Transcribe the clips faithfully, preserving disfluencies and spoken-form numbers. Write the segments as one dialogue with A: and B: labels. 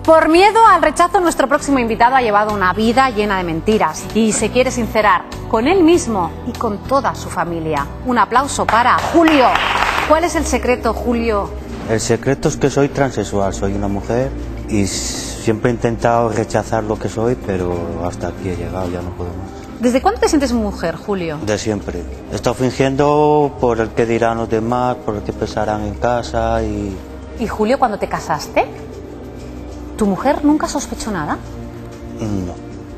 A: Por miedo al rechazo, nuestro próximo invitado ha llevado una vida llena de mentiras y se quiere sincerar con él mismo y con toda su familia. Un aplauso para Julio. ¿Cuál es el secreto, Julio?
B: El secreto es que soy transexual, soy una mujer y siempre he intentado rechazar lo que soy, pero hasta aquí he llegado, ya no puedo más.
A: ¿Desde cuándo te sientes mujer, Julio?
B: De siempre. He estado fingiendo por el que dirán los demás, por el que pensarán en casa y...
A: ¿Y Julio, cuando te casaste, tu mujer nunca sospechó nada?
B: No.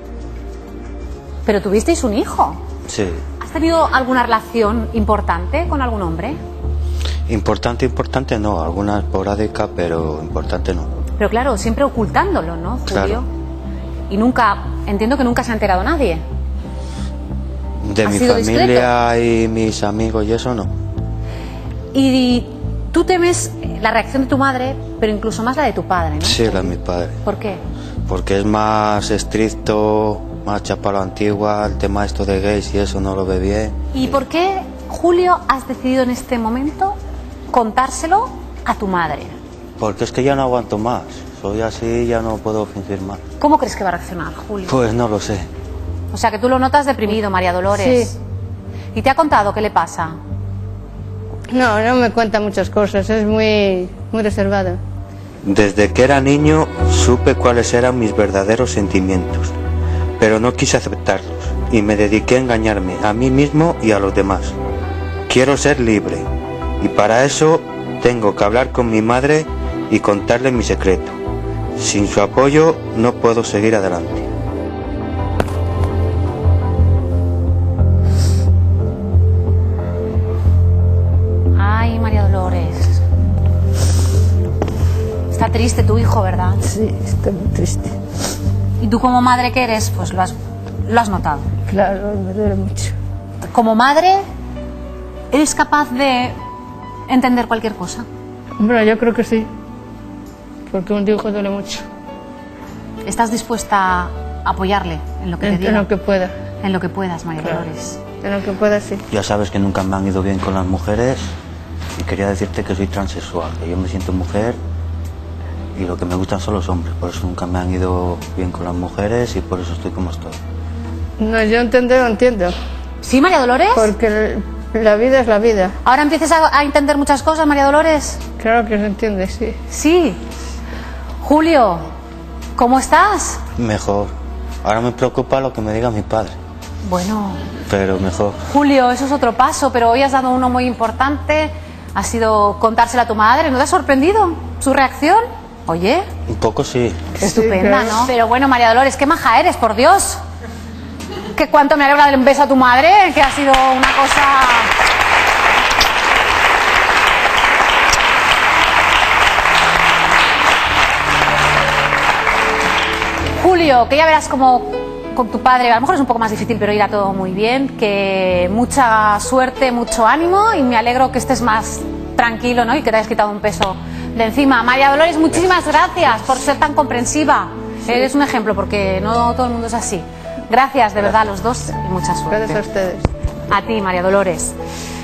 A: Pero tuvisteis un hijo.
B: Sí.
A: ¿Has tenido alguna relación importante con algún hombre?
B: Importante, importante no, alguna esporádica, pero importante no.
A: Pero claro, siempre ocultándolo, ¿no, Julio?
B: Claro.
A: Y nunca, entiendo que nunca se ha enterado nadie.
B: De mi familia discreto? Y mis amigos y eso no.
A: Y tú temes la reacción de tu madre, pero incluso más la de tu padre, ¿no?
B: Sí, la de mi padre.
A: ¿Por qué?
B: Porque es más estricto, más chapalo antigua, el tema esto de gays y eso no lo ve bien.
A: ¿Y, y... por qué, Julio, has decidido en este momento contárselo a tu madre?
B: Porque es que ya no aguanto más. Soy así, ya no puedo fingir más.
A: ¿Cómo crees que va a reaccionar, Julio?
B: Pues no lo sé.
A: O sea, que tú lo notas deprimido, María Dolores.
C: Sí.
A: ¿Y te ha contado qué le pasa?
C: No, no me cuenta muchas cosas, es muy, muy reservado.
B: Desde que era niño supe cuáles eran mis verdaderos sentimientos, pero no quise aceptarlos y me dediqué a engañarme a mí mismo y a los demás. Quiero ser libre y para eso tengo que hablar con mi madre y contarle mi secreto. Sin su apoyo no puedo seguir adelante.
A: Ay, María Dolores. Está triste tu hijo, ¿verdad?
C: Sí, está muy triste.
A: ¿Y tú como madre qué eres? Pues lo has, lo has notado.
C: Claro, me duele mucho.
A: Como madre, ¿eres capaz de entender cualquier cosa?
C: Bueno, yo creo que sí, porque un hijo duele mucho.
A: ¿Estás dispuesta a apoyarle en lo que
C: en,
A: te diga?
C: En lo que pueda.
A: En lo que puedas, María
C: Claro.
A: Dolores.
C: En lo que pueda, sí.
B: Ya sabes que nunca me han ido bien con las mujeres y quería decirte que soy transexual, que yo me siento mujer y lo que me gustan son los hombres, por eso nunca me han ido bien con las mujeres y por eso estoy como estoy.
C: No, yo entender lo entiendo.
A: ¿Sí, María Dolores?
C: Porque la vida es la vida.
A: ¿Ahora empiezas a, a entender muchas cosas, María Dolores?
C: Claro que se entiende, sí.
A: Sí. Julio, ¿cómo estás?
B: Mejor. Ahora me preocupa lo que me diga mi padre.
A: Bueno.
B: Pero mejor.
A: Julio, eso es otro paso, pero hoy has dado uno muy importante. Ha sido contárselo a tu madre. ¿No te ha sorprendido su reacción? Oye.
B: Un poco sí.
A: Estupenda,
C: sí,
A: ¿no? Pero bueno, María Dolores, qué maja eres, por Dios. Que cuánto me alegra darle un beso a tu madre, que ha sido una cosa... Julio, que ya verás como con tu padre, a lo mejor es un poco más difícil, pero irá todo muy bien, que mucha suerte, mucho ánimo y me alegro que estés más tranquilo, ¿no? Y que te hayas quitado un peso de encima. María Dolores, muchísimas gracias por ser tan comprensiva. Sí. Eres un ejemplo porque no todo el mundo es así. Gracias, de verdad, a los dos y mucha suerte.
C: Gracias a ustedes.
A: A ti, María Dolores.